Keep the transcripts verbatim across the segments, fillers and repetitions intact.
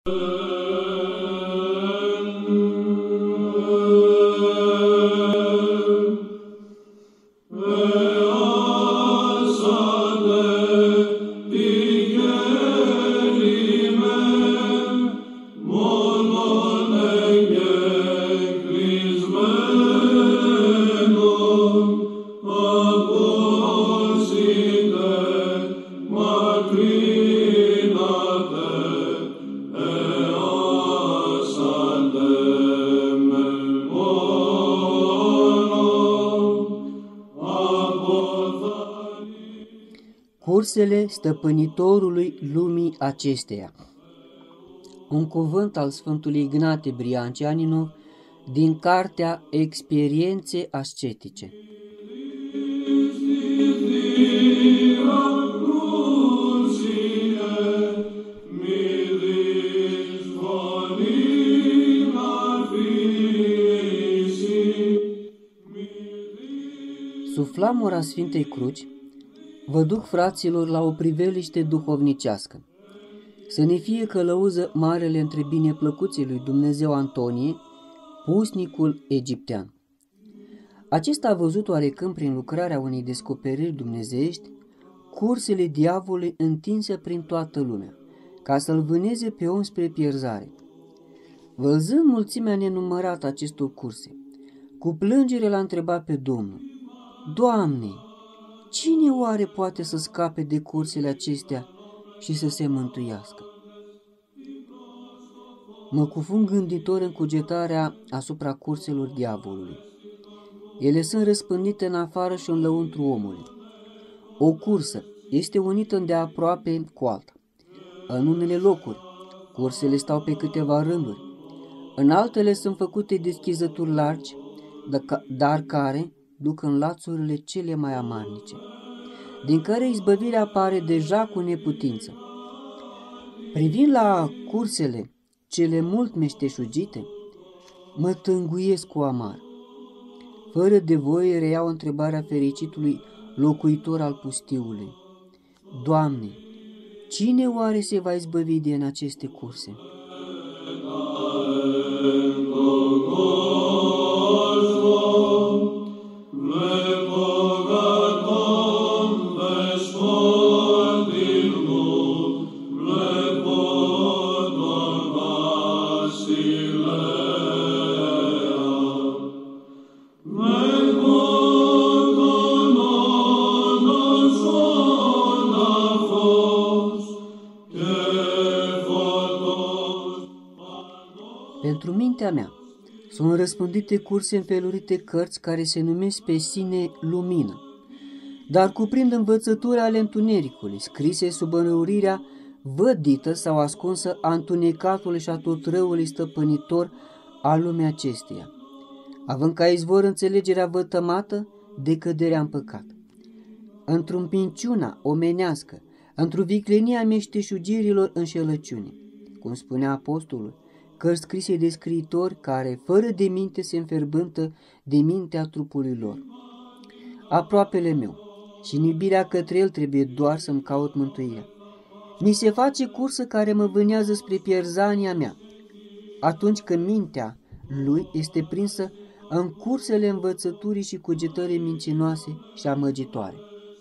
Cursele stăpânitorului lumii acesteia. Un cuvânt al Sfântului Ignate Briancianinov din cartea Experiențe ascetice. Sub flamura Sfintei Cruci, vă duc, fraților, la o priveliște duhovnicească. Să ne fie călăuză marele între bineplăcuții lui Dumnezeu Antonie, pusnicul egiptean. Acesta a văzut oarecând prin lucrarea unei descoperiri dumnezeiești cursele diavolului întinse prin toată lumea, ca să-l vâneze pe om spre pierzare. Văzând mulțimea nenumărată acestor curse, cu plângere l-a întrebat pe Domnul: Doamne, cine oare poate să scape de cursele acestea și să se mântuiască? Mă cufund gânditor în cugetarea asupra curselor diavolului. Ele sunt răspândite în afară și în lăuntru omului. O cursă este unită îndeaproape cu alta. În unele locuri, cursele stau pe câteva rânduri. În altele sunt făcute deschizături largi, dar care duc în lațurile cele mai amarnice, din care izbăvirea apare deja cu neputință. Privind la cursele cele mult meșteșugite, mă tânguiesc cu amar. Fără de voie reiau întrebarea fericitului locuitor al pustiului: Doamne, cine oare se va izbăvi din aceste curse? Pentru mintea mea sunt răspândite curse înfelurite cărți care se numesc pe sine lumină, dar cuprind învățături ale întunericului, scrise sub înrăurirea vădită sau ascunsă a întunecatului și a tot răului stăpânitor al lumii acesteia, având ca izvor înțelegerea vătămată de căderea în păcat. Într-o minciuna omenească, într-o viclenia meșteșugirilor înșelăciune, cum spunea apostolul, cărți scrise de scriitori care, fără de minte, se înferbântă de mintea trupului lor. Aproapele meu și în iubirea către el trebuie doar să-mi caut mântuirea. Mi se face cursă care mă vânează spre pierzania mea, atunci când mintea lui este prinsă în cursele învățăturii și cugetării mincinoase și amăgitoare.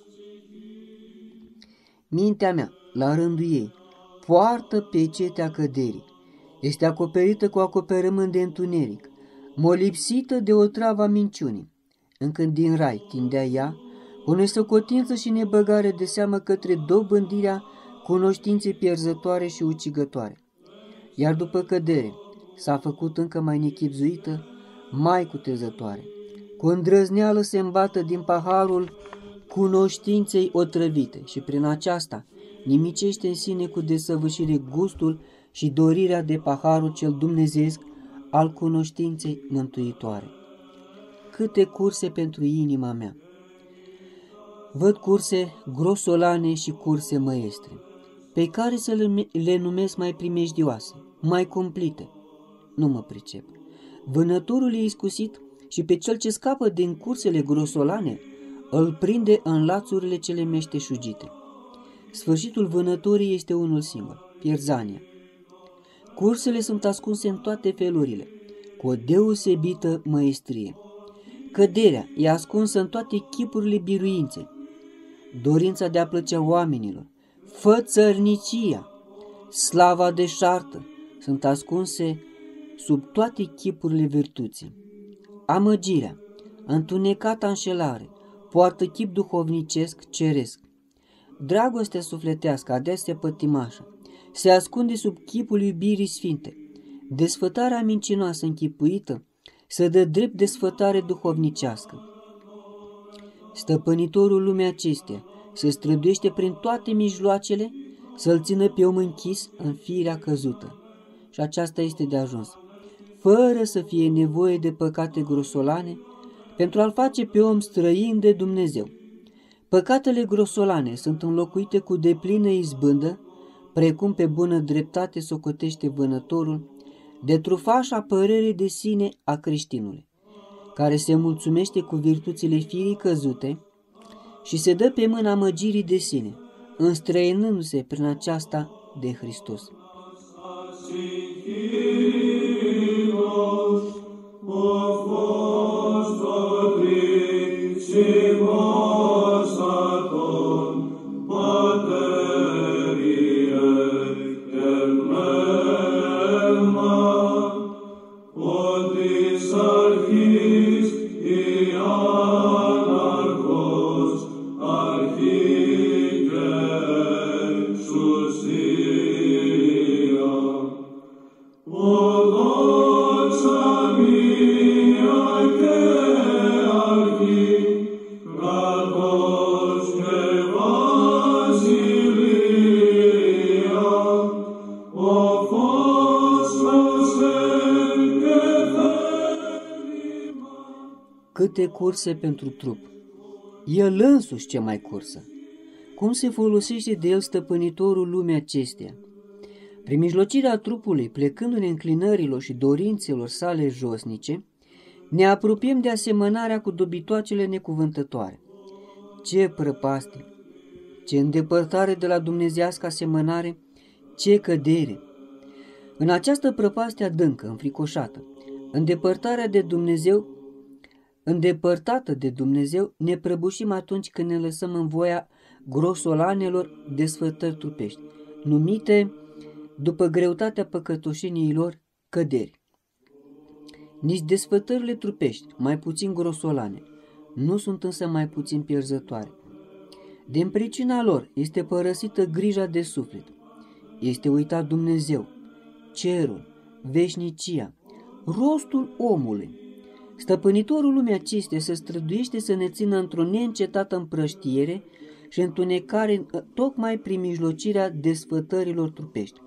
Mintea mea, la rândul ei, poartă pecetea căderii, este acoperită cu acoperământ de întuneric, molipsită de otrava minciunii, încât din rai tindea ea, cu nesocotință și nebăgare de seamă către dobândirea cunoștinței pierzătoare și ucigătoare. Iar după cădere s-a făcut încă mai nechipzuită, mai cutezătoare. Cu îndrăzneală se îmbată din paharul cunoștinței otrăvite și prin aceasta nimicește în sine cu desăvârșire gustul și dorirea de paharul cel dumnezeesc al cunoștinței mântuitoare. Câte curse pentru inima mea! Văd curse grosolane și curse măestre, pe care să le numesc mai primejdioase, mai cumplite. Nu mă pricep. Vânătorul e iscusit și pe cel ce scapă din cursele grosolane îl prinde în lațurile cele meșteșugite. Sfârșitul vânătorii este unul singur, pierzania. Cursele sunt ascunse în toate felurile, cu o deosebită măestrie. Căderea e ascunsă în toate chipurile biruinței. Dorința de a plăcea oamenilor, fățărnicia, slava deșartă sunt ascunse sub toate chipurile virtuții. Amăgirea, întunecata înșelare, poartă chip duhovnicesc ceresc. Dragostea sufletească, adesea pătimașă, se ascunde sub chipul iubirii sfinte. Desfătarea mincinoasă închipuită să dă drept desfătare duhovnicească. Stăpânitorul lumii acesteia se străduiește prin toate mijloacele să-l țină pe om închis în firea căzută. Și aceasta este de ajuns, fără să fie nevoie de păcate grosolane, pentru a-l face pe om străin de Dumnezeu. Păcatele grosolane sunt înlocuite cu deplină izbândă, precum pe bună dreptate socotește vânătorul, de trufașa părere de sine a creștinului, care se mulțumește cu virtuțile firii căzute și se dă pe mâna amăgirii de sine, înstrăinându-se prin aceasta de Hristos. Câte curse pentru trup! El însuși ce mai cursă! Cum se folosește de el stăpânitorul lumii acesteia? Prin mijlocirea trupului, plecându-ne înclinărilor și dorințelor sale josnice, ne apropiem de asemănarea cu dobitoacele necuvântătoare. Ce prăpastie! Ce îndepărtare de la dumnezeiască asemănare! Ce cădere! În această prăpastie adâncă, înfricoșată, îndepărtarea de Dumnezeu, îndepărtată de Dumnezeu, ne prăbușim atunci când ne lăsăm în voia grosolanelor desfătări trupești, numite, după greutatea păcătoșeniei lor, căderi. Nici desfătările trupești, mai puțin grosolane, nu sunt însă mai puțin pierzătoare. Din pricina lor este părăsită grija de suflet, este uitat Dumnezeu, cerul, veșnicia, rostul omului. Stăpânitorul lumii acesteia se străduiește să ne țină într-o neîncetată împrăștiere și întunecare tocmai prin mijlocirea desfătărilor trupești.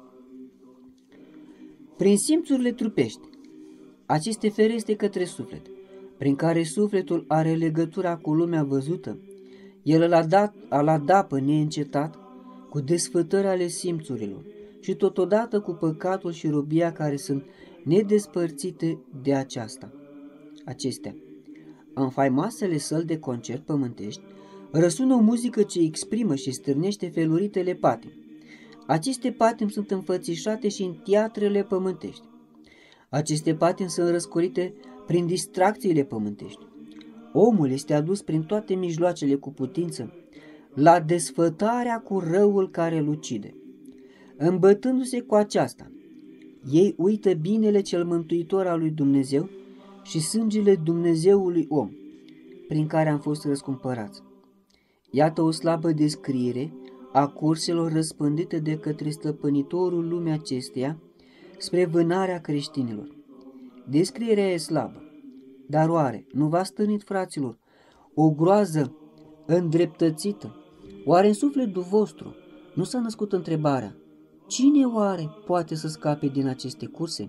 Prin simțurile trupești, aceste fereste către suflet, prin care sufletul are legătura cu lumea văzută, el îl adat, îl adapă neîncetat cu desfătări ale simțurilor și totodată cu păcatul și robia care sunt nedespărțite de aceasta. Acestea, în faimoasele săli de concert pământești, răsună o muzică ce exprimă și stârnește feluritele patimi. Aceste patimi sunt înfățișate și în teatrele pământești. Aceste patimi sunt răscorite prin distracțiile pământești. Omul este adus prin toate mijloacele cu putință la desfătarea cu răul care îl ucide. Îmbătându-se cu aceasta, ei uită binele cel mântuitor al lui Dumnezeu și sângele Dumnezeului om, prin care am fost răscumpărați. Iată o slabă descriere a curselor răspândite de către stăpânitorul lumii acesteia spre vânarea creștinilor. Descrierea e slabă, dar oare nu v-a stănit, fraților, o groază îndreptățită? Oare în sufletul vostru nu s-a născut întrebarea: cine oare poate să scape din aceste curse?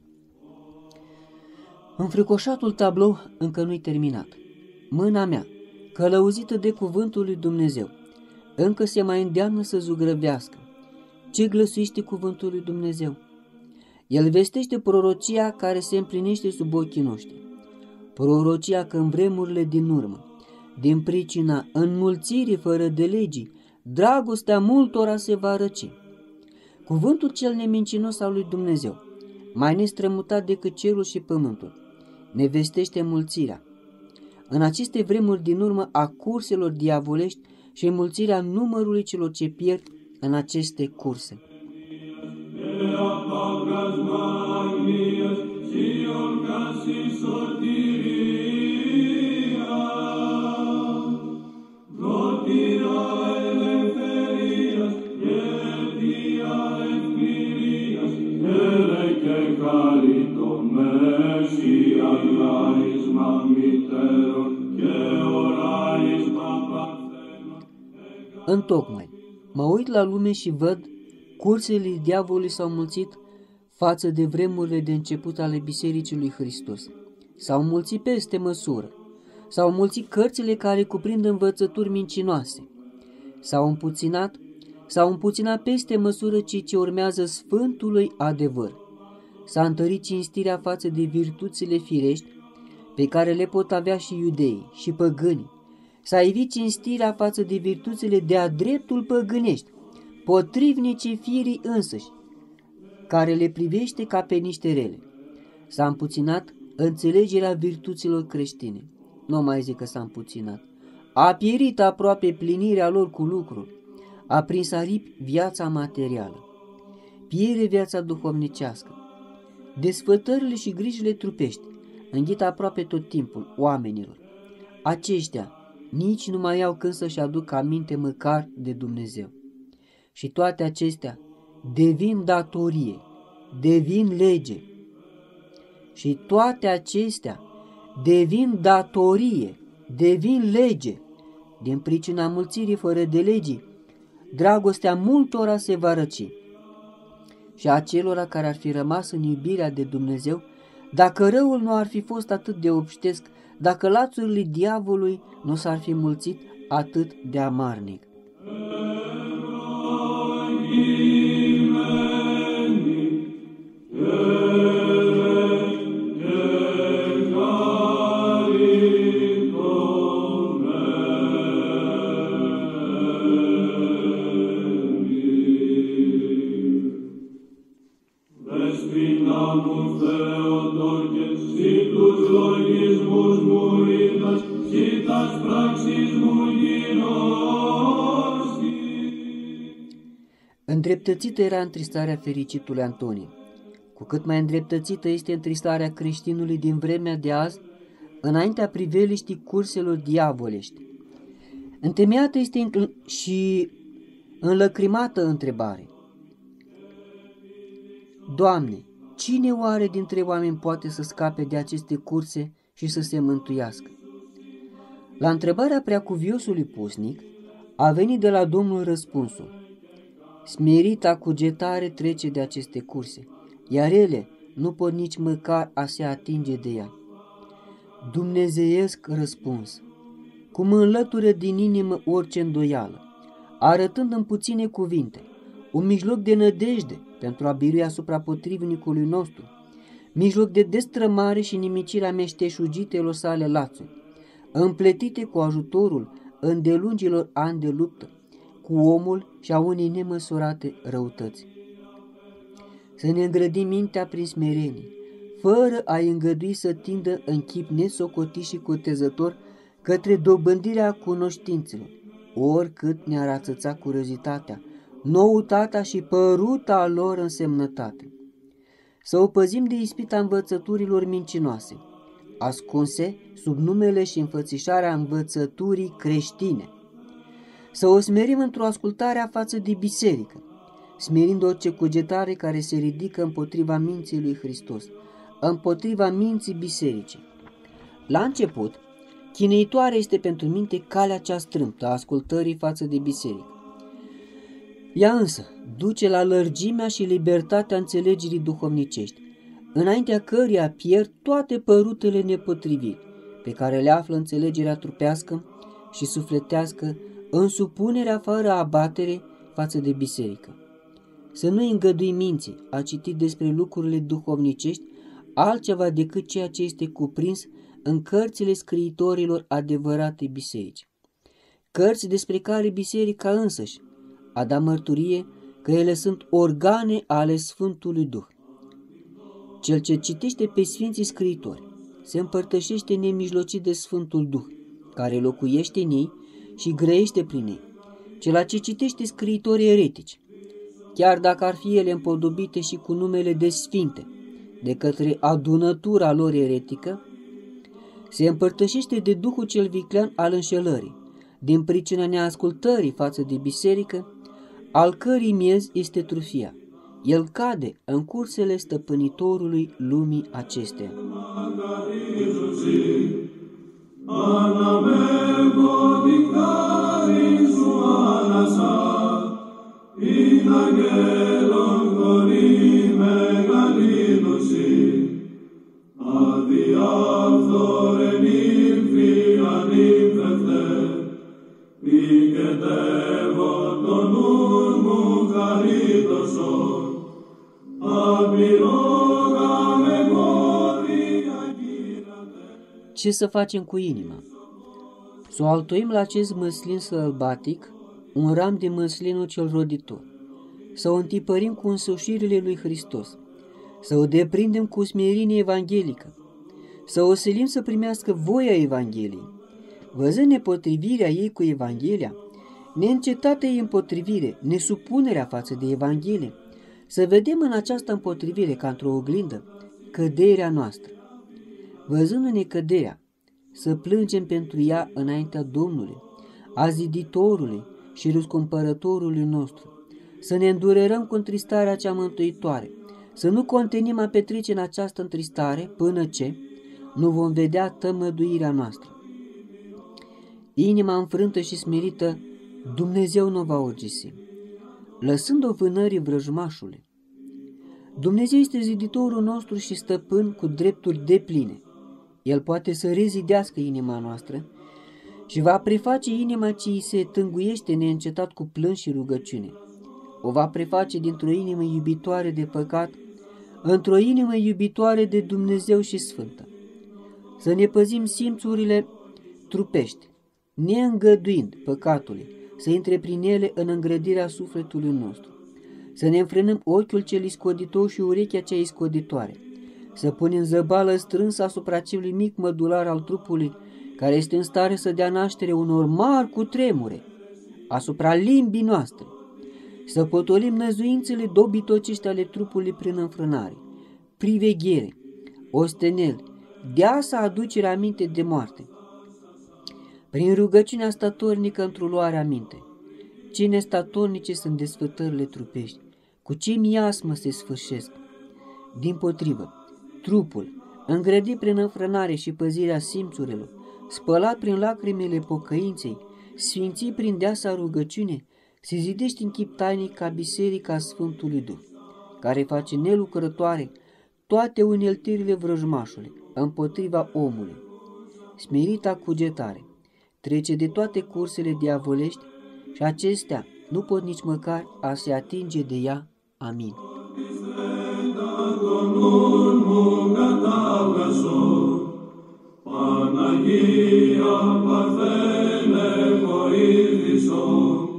Înfricoșatul tablou încă nu-i terminat. Mâna mea, călăuzită de cuvântul lui Dumnezeu, încă se mai îndeamnă să zugrăvească. Ce glăsuiește cuvântul lui Dumnezeu? El vestește prorocia care se împlinește sub ochii noștri. Prorocia că în vremurile din urmă, din pricina înmulțirii fără de legii, dragostea multora se va răci. cuvântul cel nemincinos al lui Dumnezeu, mai nestrămutat decât cerul și pământul, ne vestește mulțirea. În aceste vremuri din urmă a curselor diavolești și mulțirea numărului celor ce pierd în aceste curse. Întocmai, mă uit la lume și văd cursele diavolului s-au mulțit față de vremurile de început ale Bisericii lui Hristos. S-au mulțit peste măsură, s-au mulțit cărțile care cuprind învățături mincinoase, s-au împuținat, s-au împuținat peste măsură cei ce urmează Sfântului adevăr. S-a întărit cinstirea față de virtuțile firești pe care le pot avea și iudeii și păgânii. S-a evit cinstirea față de virtuțile de-a dreptul păgânești, potrivnice firii însăși, care le privește ca pe niște rele. S-a împuținat înțelegerea virtuților creștine. Nu mai zic că s-a împuținat. A pierit aproape plinirea lor cu lucruri. A prins aripi viața materială. Pierde viața duhovnicească. Desfătările și grijile trupești înghit aproape tot timpul oamenilor. Aceștia nici nu mai au când să-și aducă aminte măcar de Dumnezeu. Și toate acestea devin datorie, devin lege. Și toate acestea devin datorie, devin lege. Din pricina mulțirii fără de legii, dragostea multora se va răci. Și acelora care ar fi rămas în iubirea de Dumnezeu, dacă răul nu ar fi fost atât de obștesc, dacă lațurile diavolului nu s-ar fi mulțit atât de amarnic. Îndreptățită era întristarea fericitului Antonie. Cu cât mai îndreptățită este întristarea creștinului din vremea de azi, înaintea priveliștii curselor diavolești. Întemeiată este și înlăcrimată întrebare. Doamne, cine oare dintre oameni poate să scape de aceste curse și să se mântuiască? La întrebarea preacuviosului pusnic a venit de la Domnul răspunsul: smerita cugetare trece de aceste curse, iar ele nu pot nici măcar a se atinge de ea. Dumnezeiesc răspuns, cum înlătură din inimă orice îndoială, arătând în puține cuvinte un mijloc de nădejde pentru a birui asupra potrivnicului nostru, mijloc de destrămare și nimicirea meșteșugitelor sale lațuri, împletite cu ajutorul îndelungilor ani de luptă cu omul și a unei nemăsurate răutăți. Să ne îngrădim mintea prin smerenie, fără a îngădui să tindă în chip nesocotit și cutezător către dobândirea cunoștințelor, oricât ne-ar ațăța curiozitatea, noutatea și păruta lor însemnătate. Să o păzim de ispita învățăturilor mincinoase, ascunse sub numele și înfățișarea învățăturii creștine. Să o smerim într-o ascultare față de biserică, smerind orice cugetare care se ridică împotriva minții lui Hristos, împotriva minții bisericii. La început, chinuitoare este pentru minte calea cea strâmtă a ascultării față de biserică. Ea însă duce la lărgimea și libertatea înțelegerii duhovnicești, înaintea căreia pierd toate părutele nepotriviri pe care le află înțelegerea trupească și sufletească în supunerea fără abatere față de biserică. Să nu îngădui minții a citi despre lucrurile duhovnicești altceva decât ceea ce este cuprins în cărțile scriitorilor adevărate biserici. Cărți despre care biserica însăși a dat mărturie că ele sunt organe ale Sfântului Duh. Cel ce citește pe Sfinții Scriitori se împărtășește nemijlocit de Sfântul Duh, care locuiește în ei și grăiește prin ei. Cel ce citește scriitorii eretici, chiar dacă ar fi ele împodobite și cu numele de sfinte, de către adunătura lor eretică, se împărtășește de Duhul cel viclean al înșelării, din pricina neascultării față de biserică, al cărei miez este trufia. El cade în cursele stăpânitorului lumii acesteia. Ce să facem cu inima? Să o altoim la acest măslin sălbatic, un ram de măslinul cel roditor, să o întipărim cu însușirile lui Hristos, să o deprindem cu smerenie evanghelică, să o silim să primească voia Evangheliei. Văzând nepotrivirea ei cu Evanghelia, neîncetată ei împotrivire, nesupunerea față de Evanghelie, să vedem în această împotrivire, ca într-o oglindă, căderea noastră. Văzându-ne căderea, să plângem pentru ea înaintea Domnului, a ziditorului și răscumpărătorului nostru, să ne îndurerăm cu întristarea cea mântuitoare, să nu contenim a petrece în această întristare până ce nu vom vedea tămăduirea noastră. Inima înfrântă și smerită Dumnezeu nu va urgisi, lăsând-o vânării vrăjmașului. Dumnezeu este ziditorul nostru și stăpân cu drepturi depline. El poate să rezidească inima noastră și va preface inima ce îi se tânguiește neîncetat cu plâns și rugăciune. O va preface dintr-o inimă iubitoare de păcat într-o inimă iubitoare de Dumnezeu și sfântă. Să ne păzim simțurile trupești, neîngăduind păcatului să intre prin ele în îngrădirea sufletului nostru. Să ne înfrânăm ochiul cel iscoditor și urechea cea iscoditoare, să punem zăbală strânsă asupra celui mic mădular al trupului, care este în stare să dea naștere unor mari cutremure, asupra limbii noastre, să potolim năzuințele dobitocești ale trupului prin înfrânare, priveghere, osteneli, deasa aducere aminte de moarte, prin rugăciunea statornică într-o luare aminte. Ce nestatornice sunt desfătările trupești, cu ce miasmă se sfârșesc. Dimpotrivă, trupul, îngrădit prin înfrânare și păzirea simțurilor, spălat prin lacrimile pocăinței, sfințit prin deasa rugăciune, se zidește în chip tainic ca biserica Sfântului Duh, care face nelucrătoare toate uneltirile vrăjmașului împotriva omului. Smerita cugetare trece de toate cursele diavolești și acestea nu pot nici măcar a se atinge de ea. Amin. Panagia Parthene Coidiso